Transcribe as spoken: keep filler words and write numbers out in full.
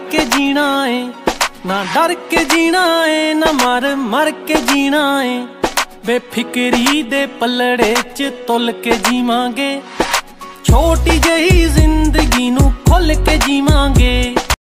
के जीना है, ना डर के जीना है, ना मर मर के जीना है। बेफिक्री दे पलड़े च तुल के जीवांगे, छोटी जही जिंदगी नू खुल के जीवांगे।